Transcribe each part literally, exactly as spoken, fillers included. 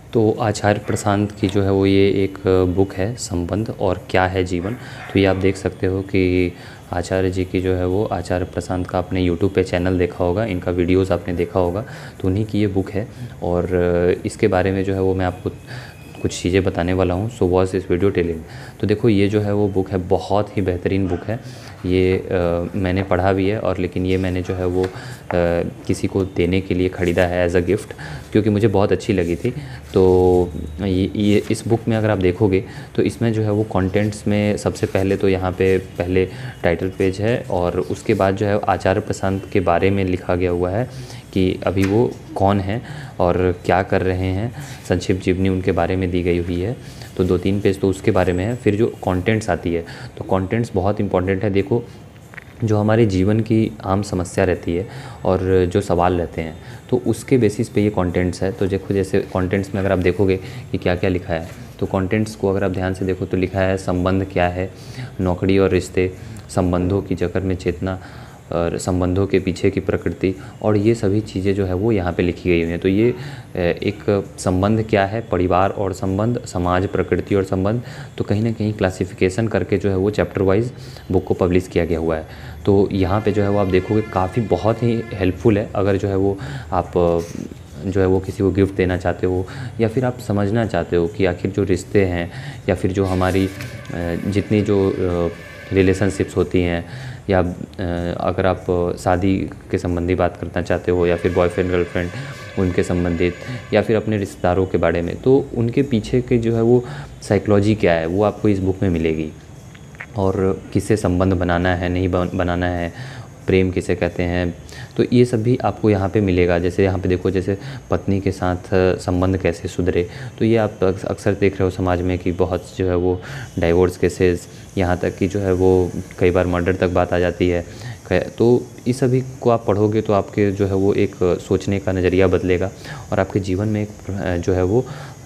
तो आचार्य प्रशांत की जो है वो ये एक बुक है, संबंध और क्या है जीवन। तो ये आप देख सकते हो कि आचार्य जी की जो है वो, आचार्य प्रशांत का आपने यूट्यूब पे चैनल देखा होगा, इनका वीडियोस आपने देखा होगा, तो उन्हीं की ये बुक है। और इसके बारे में जो है वो मैं आपको कुछ चीज़ें बताने वाला हूँ। So watch this video telling. तो देखो ये जो है वो बुक है, बहुत ही बेहतरीन बुक है ये। आ, मैंने पढ़ा भी है, और लेकिन ये मैंने जो है वो आ, किसी को देने के लिए ख़रीदा है एज अ गिफ्ट, क्योंकि मुझे बहुत अच्छी लगी थी। तो ये ये इस बुक में अगर आप देखोगे तो इसमें जो है वो कंटेंट्स में सबसे पहले तो यहाँ पे पहले टाइटल पेज है, और उसके बाद जो है आचार्य प्रशांत के बारे में लिखा गया हुआ है कि अभी वो कौन है और क्या कर रहे हैं। संक्षिप्त जीवनी उनके बारे में दी गई हुई है, तो दो तीन पेज तो उसके बारे में है। फिर जो कंटेंट्स आती है, तो कंटेंट्स बहुत इंपॉर्टेंट है। देखो, जो हमारे जीवन की आम समस्या रहती है और जो सवाल रहते हैं, तो उसके बेसिस पे ये कंटेंट्स है। तो देखो, जैसे कंटेंट्स में अगर आप देखोगे कि क्या क्या लिखा है, तो कंटेंट्स को अगर आप ध्यान से देखो तो लिखा है संबंध क्या है, नौकरी और रिश्ते, संबंधों की जकड़ में चेतना, और संबंधों के पीछे की प्रकृति, और ये सभी चीज़ें जो है वो यहाँ पे लिखी गई हुई हैं। तो ये एक संबंध क्या है, परिवार और संबंध, समाज, प्रकृति और संबंध, तो कहीं ना कहीं क्लासिफिकेशन करके जो है वो चैप्टर वाइज बुक को पब्लिश किया गया हुआ है। तो यहाँ पे जो है वो आप देखोगे काफ़ी बहुत ही हेल्पफुल है, अगर जो है वो आप जो है वो किसी को गिफ्ट देना चाहते हो, या फिर आप समझना चाहते हो कि आखिर जो रिश्ते हैं, या फिर जो हमारी जितनी जो रिलेशनशिप्स होती हैं, या अगर आप शादी के संबंधी बात करना चाहते हो, या फिर बॉयफ्रेंड गर्लफ्रेंड उनके संबंधित, या फिर अपने रिश्तेदारों के बारे में, तो उनके पीछे के जो है वो साइकोलॉजी क्या है वो आपको इस बुक में मिलेगी। और किससे संबंध बनाना है, नहीं बनाना है, प्रेम किसे कहते हैं, तो ये सब भी आपको यहाँ पे मिलेगा। जैसे यहाँ पे देखो, जैसे पत्नी के साथ संबंध कैसे सुधरे, तो ये आप अक्सर देख रहे हो समाज में कि बहुत जो है वो डाइवोर्स केसेस, यहाँ तक कि जो है वो कई बार मर्डर तक बात आ जाती है। तो इस सभी को आप पढ़ोगे तो आपके जो है वो एक सोचने का नज़रिया बदलेगा, और आपके जीवन में एक जो है वो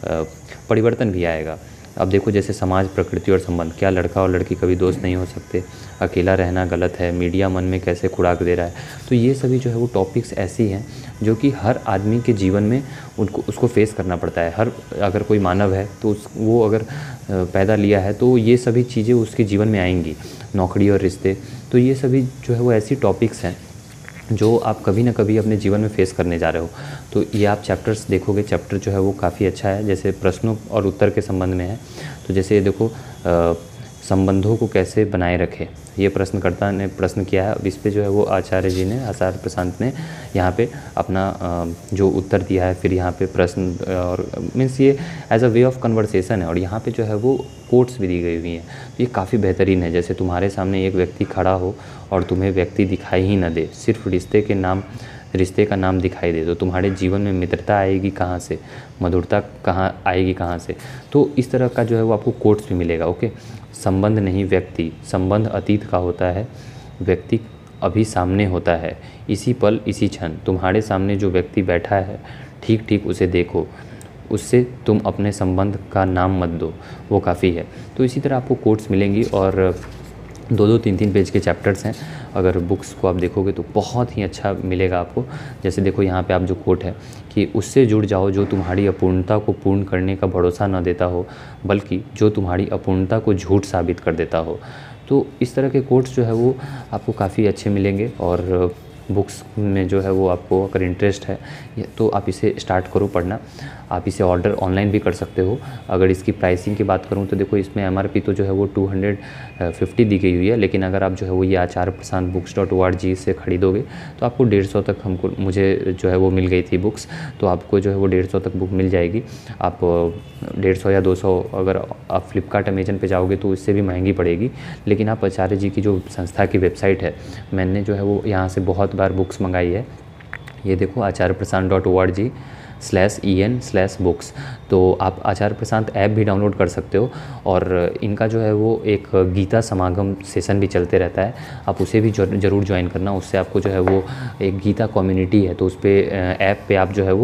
परिवर्तन भी आएगा। अब देखो, जैसे समाज, प्रकृति और संबंध, क्या लड़का और लड़की कभी दोस्त नहीं हो सकते, अकेला रहना गलत है, मीडिया मन में कैसे खुराक दे रहा है। तो ये सभी जो है वो टॉपिक्स ऐसी हैं जो कि हर आदमी के जीवन में उनको उसको फेस करना पड़ता है। हर अगर कोई मानव है तो उस वो अगर पैदा लिया है तो ये सभी चीज़ें उसके जीवन में आएंगी, नौकरी और रिश्ते। तो ये सभी जो है वो ऐसी टॉपिक्स हैं जो आप कभी ना कभी अपने जीवन में फेस करने जा रहे हो। तो ये आप चैप्टर्स देखोगे, चैप्टर जो है वो काफ़ी अच्छा है। जैसे प्रश्नों और उत्तर के संबंध में है, तो जैसे ये देखो, आ, संबंधों को कैसे बनाए रखें, ये प्रश्नकर्ता ने प्रश्न किया है। अब इस पे जो है वो आचार्य जी ने, आचार्य प्रशांत ने यहाँ पे अपना जो उत्तर दिया है। फिर यहाँ पे प्रश्न और मीन्स ये as a way of conversation है, और यहाँ पे जो है वो कोट्स भी दी गई हुई हैं। तो ये काफ़ी बेहतरीन है। जैसे तुम्हारे सामने एक व्यक्ति खड़ा हो और तुम्हें व्यक्ति दिखाई ही न दे, सिर्फ रिश्ते के नाम रिश्ते का नाम दिखाई दे, तो तुम्हारे जीवन में मित्रता आएगी कहाँ से, मधुरता कहाँ आएगी कहाँ से। तो इस तरह का जो है वो आपको कोट्स भी मिलेगा। ओके, संबंध नहीं व्यक्ति, संबंध अतीत का होता है, व्यक्ति अभी सामने होता है, इसी पल इसी क्षण। तुम्हारे सामने जो व्यक्ति बैठा है, ठीक ठीक उसे देखो, उससे तुम अपने संबंध का नाम मत दो, वो काफ़ी है। तो इसी तरह आपको कोट्स मिलेंगी, और दो दो तीन तीन पेज के चैप्टर्स हैं। अगर बुक्स को आप देखोगे तो बहुत ही अच्छा मिलेगा आपको। जैसे देखो, यहाँ पे आप जो कोट है कि उससे जुड़ जाओ जो तुम्हारी अपूर्णता को पूर्ण करने का भरोसा न देता हो, बल्कि जो तुम्हारी अपूर्णता को झूठ साबित कर देता हो। तो इस तरह के कोट्स जो है वो आपको काफ़ी अच्छे मिलेंगे। और बुक्स में जो है वो आपको अगर इंटरेस्ट है तो आप इसे स्टार्ट करो पढ़ना। आप इसे ऑर्डर ऑनलाइन भी कर सकते हो। अगर इसकी प्राइसिंग की बात करूँ तो देखो, इसमें एमआरपी तो जो है वो टू हंड्रेड फिफ्टी दी गई हुई है, लेकिन अगर आप जो है वो ये Acharya Prashant books dot O R G से ख़रीदोगे तो आपको डेढ़ सौ तक हमको मुझे जो है वो मिल गई थी बुक्स। तो आपको जो है वो डेढ़ सौ तक बुक मिल जाएगी। आप डेढ़ सौ या दो सौ अगर आप फ्लिपकार्ट अमेजन पे जाओगे तो इससे भी महंगी पड़ेगी। लेकिन आप आचार्य जी की जो संस्था की वेबसाइट है, मैंने जो है वो यहाँ से बहुत बार बुक्स मंगाई है। ये देखो, Acharya Prashant dot O R G slash E N slash books. तो आप आचार्य प्रशांत ऐप भी डाउनलोड कर सकते हो, और इनका जो है वो एक गीता समागम सेशन भी चलते रहता है, आप उसे भी ज़रूर ज्वाइन करना। उससे आपको जो है वो एक गीता कम्युनिटी है, तो उस पर ऐप पे आप जो है वो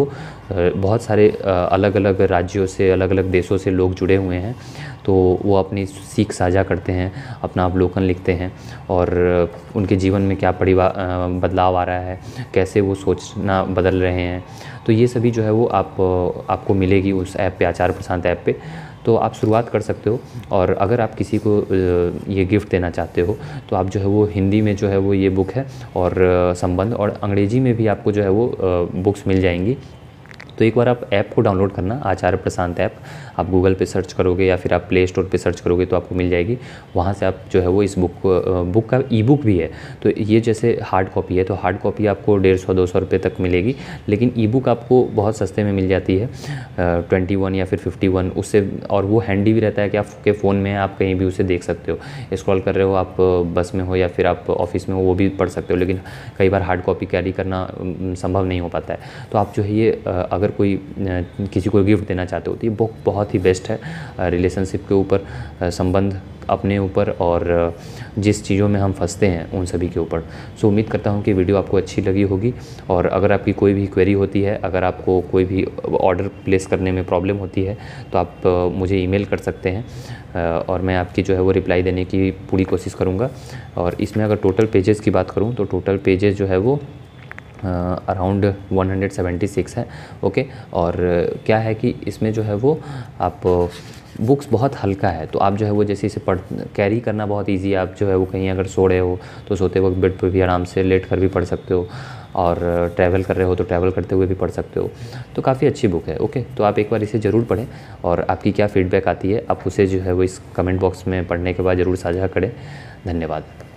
बहुत सारे अलग अलग राज्यों से, अलग अलग देशों से लोग जुड़े हुए हैं। तो वो अपनी सीख साझा करते हैं, अपना अवलोकन लिखते हैं और उनके जीवन में क्या परिवा बदलाव आ रहा है, कैसे वो सोचना बदल रहे हैं। तो ये सभी जो है वो आप आपको मिलेगी उस ऐप पे, आचार्य प्रशांत ऐप पे। तो आप शुरुआत कर सकते हो। और अगर आप किसी को ये गिफ्ट देना चाहते हो तो आप जो है वो हिंदी में जो है वो ये बुक है और संबंध, और अंग्रेजी में भी आपको जो है वो बुक्स मिल जाएंगी। तो एक बार आप ऐप को डाउनलोड करना, आचार्य प्रशांत ऐप। आप गूगल पे सर्च करोगे या फिर आप प्ले स्टोर पे सर्च करोगे तो आपको मिल जाएगी। वहाँ से आप जो है वो इस बुक को, बुक का ई बुक भी है। तो ये जैसे हार्ड कॉपी है तो हार्ड कॉपी आपको डेढ़ सौ दो सौ रुपये तक मिलेगी, लेकिन ई बुक आपको बहुत सस्ते में मिल जाती है, ट्वेंटी वन या फिर फिफ्टी वन उससे। और वो हैंडी भी रहता है कि आपके फ़ोन में आप कहीं भी उसे देख सकते हो। स्क्रॉल कर रहे हो, आप बस में हो या फिर आप ऑफिस में हो, वो भी पढ़ सकते हो। लेकिन कई बार हार्ड कॉपी कैरी करना संभव नहीं हो पाता है। तो आप जो है ये अगर कोई किसी को गिफ्ट देना चाहते हो तो ये बुक बहुत ही बेस्ट है रिलेशनशिप के ऊपर, संबंध अपने ऊपर और जिस चीज़ों में हम फंसते हैं उन सभी के ऊपर। सो उम्मीद करता हूँ कि वीडियो आपको अच्छी लगी होगी। और अगर आपकी कोई भी क्वेरी होती है, अगर आपको कोई भी ऑर्डर प्लेस करने में प्रॉब्लम होती है तो आप मुझे ईमेल कर सकते हैं और मैं आपकी जो है वो रिप्लाई देने की पूरी कोशिश करूँगा। और इसमें अगर टोटल पेजेस की बात करूँ तो टोटल पेजेस जो है वो around one hundred seventy six है। ओके, और क्या है कि इसमें जो है वो आप बुक्स बहुत हल्का है, तो आप जो है वो जैसे इसे पढ़ कैरी करना बहुत इजी है। आप जो है वो कहीं अगर सो रहे हो तो सोते वक्त बेड पर भी आराम से लेट कर भी पढ़ सकते हो, और ट्रैवल कर रहे हो तो ट्रैवल करते हुए भी पढ़ सकते हो। तो काफ़ी अच्छी बुक है। ओके, तो आप एक बार इसे ज़रूर पढ़ें और आपकी क्या फ़ीडबैक आती है आप उसे जो है वो इस कमेंट बॉक्स में पढ़ने के बाद ज़रूर साझा करें। धन्यवाद।